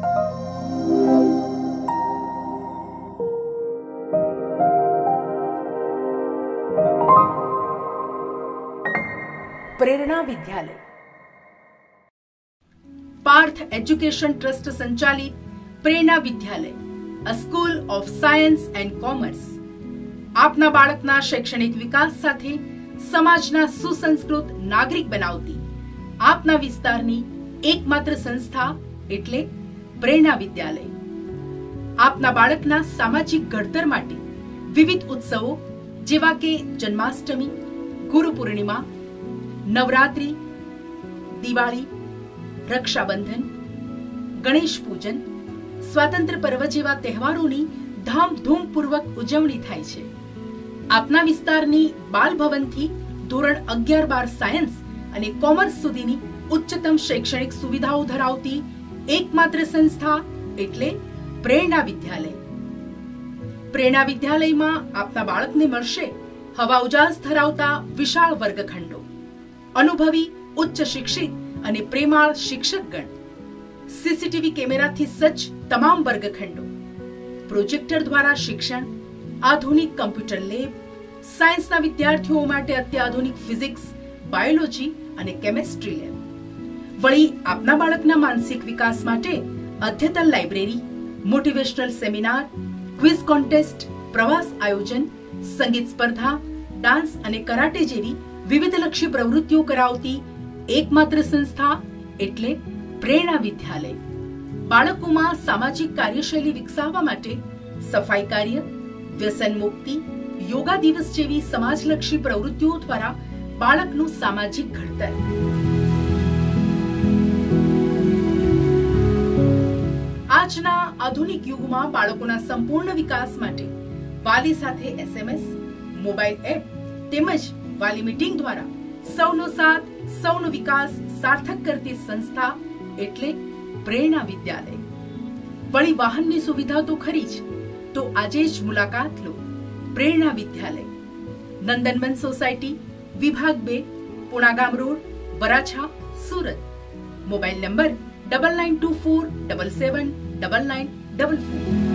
प्रेरणा विद्यालय Partha education trust संचालित Prerna Vidyalaya, a school of science and commerce, आपना बाळकना शैक्षणिक विकास સાથે સમાજના સુસંસ્કૃત નાગરિક બનાવતી આપના વિસ્તારની એકમાત્ર સંસ્થા એટલે પ્રેરણા વિદ્યાલય. આપના બાળકના સામાજિક ઘડતર માટે વિવિધ ઉત્સવો જેવા કે જન્માષ્ટમી, ગુરુ પૂર્ણિમા, નવરાત્રી, દિવાળી, રક્ષાબંધન, ગણેશ પૂજન, સ્વાતંત્ર્ય પર્વ જેવા તહેવારોની ધામધૂમપૂર્વક ઉજવણી થાય છે. આપના વિસ્તારની બાલ ભવનથી ધોરણ 11-12 સાયન્સ અને કોમર્સ સુધીની ઉચ્ચતમ શૈક્ષણિક સુવિધાઓ ધરાવતી એકમાત્ર સંસ્થા એટલે પ્રેરણા વિદ્યાલય. પ્રેરણા વિદ્યાલયમાં આપના બાળકને મળશે હવા ઉજાસ ધરાવતા વિશાળ વર્ગખંડો, અનુભવી ઉચ્ચ શિક્ષિત અને પ્રેમાળ શિક્ષકગણ, સીસીટીવી કેમેરાથી સજ્જ તમામ વર્ગખંડો, પ્રોજેક્ટર દ્વારા શિક્ષણ, આધુનિક કમ્પ્યુટર લેબ, સાયન્સના વિદ્યાર્થીઓ માટે અત્યાધુનિક ફિઝિક્સ, બાયોલોજી અને કેમેસ્ટ્રી લેબ. વળી આપના બાળકના માનસિક વિકાસ માટે અદ્યતન library, motivational seminar, quiz contest, પ્રવાસ આયોજન, સંગીત સ્પર્ધા, ડાન્સ અને કરાટે જેવી વિવિધલક્ષી પ્રવૃત્તિઓ કરાવતી એકમાત્ર સંસ્થા એટલે પ્રેરણા વિદ્યાલય. બાળકોમાં સામાજિક કાર્યશૈલી વિકસાવવા માટે સફાઈ કાર્ય, વ્યસન મુક્તિ, યોગા દિવસ જેવી સમાજલક્ષી પ્રવૃત્તિઓ દ્વારા બાળકનું સામાજિક ઘડતર. આજના આધુનિક યુગમાં બાળકોના સંપૂર્ણ વિકાસ માટે વાલી સાથે SMS, મોબાઈલ એપ તેમજ વાલી મીટિંગ દ્વારા સૌનો સાથ, સૌનો વિકાસ સાર્થક કરતી સંસ્થા એટલે પ્રેરણા વિદ્યાલય. વળી વાહનની સુવિધા તો ખરી જ, તો આજે જ મુલાકાત લો પ્રેરણા વિદ્યાલય, નંદનવન સોસાયટી, વિભાગ 2, Punagam road, Varachha, Surat. Mobile number 9924779944.